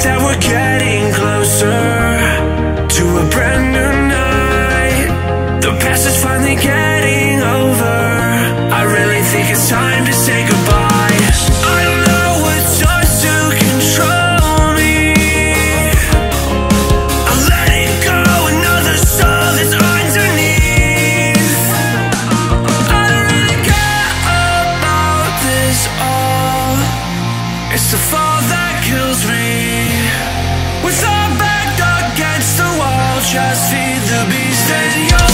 that we're getting closer to a brand new night. The past is finally getting over. I really think it's time to say goodbye. I don't know what starts to control me. I'll let it go, another soul that's underneath. I don't really care about this all. It's the fall that kills me. With our back against the wall, just feed the beast and you're